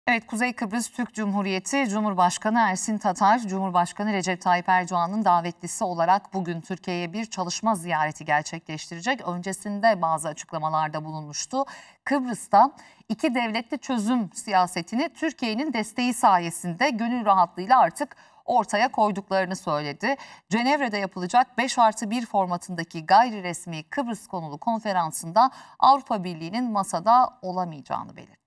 Evet, Kuzey Kıbrıs Türk Cumhuriyeti Cumhurbaşkanı Ersin Tatar, Cumhurbaşkanı Recep Tayyip Erdoğan'ın davetlisi olarak bugün Türkiye'ye bir çalışma ziyareti gerçekleştirecek. Öncesinde bazı açıklamalarda bulunmuştu. Kıbrıs'ta iki devletli çözüm siyasetini Türkiye'nin desteği sayesinde gönül rahatlığıyla artık ortaya koyduklarını söyledi. Cenevre'de yapılacak 5+1 formatındaki gayri resmi Kıbrıs konulu konferansında Avrupa Birliği'nin masada olamayacağını belirtti.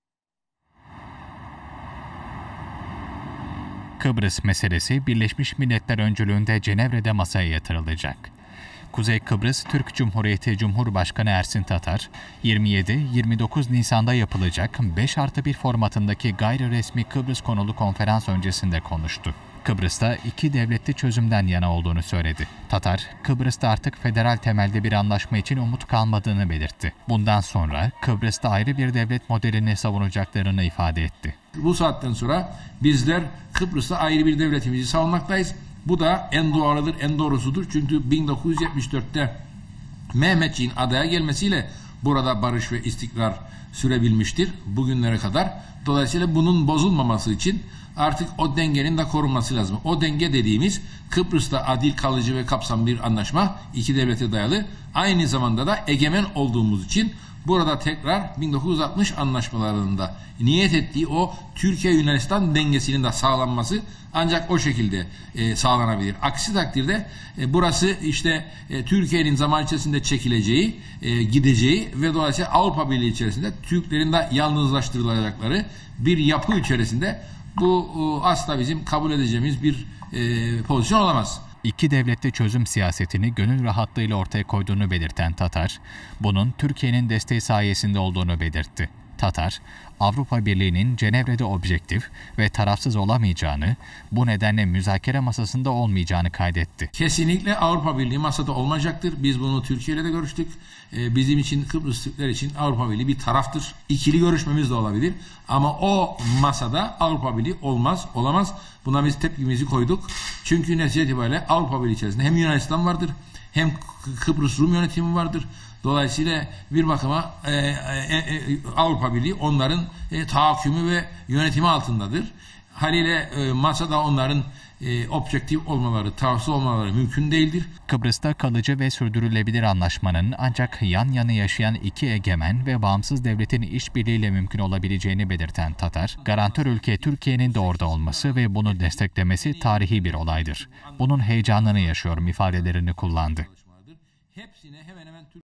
Kıbrıs meselesi Birleşmiş Milletler öncülüğünde Cenevre'de masaya yatırılacak. Kuzey Kıbrıs Türk Cumhuriyeti Cumhurbaşkanı Ersin Tatar, 27-29 Nisan'da yapılacak 5+1 formatındaki gayri resmi Kıbrıs konulu konferans öncesinde konuştu. Kıbrıs'ta iki devletli çözümden yana olduğunu söyledi. Tatar, Kıbrıs'ta artık federal temelde bir anlaşma için umut kalmadığını belirtti. Bundan sonra Kıbrıs'ta ayrı bir devlet modelini savunacaklarını ifade etti. Bu saatten sonra bizler Kıbrıs'ta ayrı bir devletimizi savunmaktayız. Bu da en doğalıdır, en doğrusudur. Çünkü 1974'te Mehmetçiğin adaya gelmesiyle burada barış ve istikrar sürebilmiştir bugünlere kadar. Dolayısıyla bunun bozulmaması için artık o dengenin de korunması lazım. O denge dediğimiz Kıbrıs'ta adil, kalıcı ve kapsamlı bir anlaşma, iki devlete dayalı. Aynı zamanda da egemen olduğumuz için burada tekrar 1960 anlaşmalarında niyet ettiği o Türkiye-Yunanistan dengesinin de sağlanması ancak o şekilde sağlanabilir. Aksi takdirde burası işte Türkiye'nin zaman içerisinde çekileceği, gideceği ve dolayısıyla Avrupa Birliği içerisinde Türklerin de yalnızlaştırılacakları bir yapı içerisinde bu asla bizim kabul edeceğimiz bir pozisyon olamaz. İki devletli çözüm siyasetini gönül rahatlığıyla ortaya koyduğunu belirten Tatar, bunun Türkiye'nin desteği sayesinde olduğunu belirtti. Tatar, Avrupa Birliği'nin Cenevre'de objektif ve tarafsız olamayacağını, bu nedenle müzakere masasında olmayacağını kaydetti. Kesinlikle Avrupa Birliği masada olmayacaktır. Biz bunu Türkiye ile de görüştük. Bizim için, Kıbrıs Türkler için Avrupa Birliği bir taraftır. İkili görüşmemiz de olabilir. Ama o masada Avrupa Birliği olmaz, olamaz. Buna biz tepkimizi koyduk. Çünkü netice itibariyle Avrupa Birliği içerisinde hem Yunanistan vardır, hem Kıbrıs Rum yönetimi vardır. Dolayısıyla bir bakıma Avrupa Birliği onların tahakkümü ve yönetimi altındadır. Haliyle masada onların objektif olmaları, tarafsız olmaları mümkün değildir. Kıbrıs'ta kalıcı ve sürdürülebilir anlaşmanın ancak yan yana yaşayan iki egemen ve bağımsız devletin işbirliğiyle mümkün olabileceğini belirten Tatar, garantör ülke Türkiye'nin de orada olması ve bunu desteklemesi tarihi bir olaydır. Bunun heyecanını yaşıyorum ifadelerini kullandı. Hepsine hemen hemen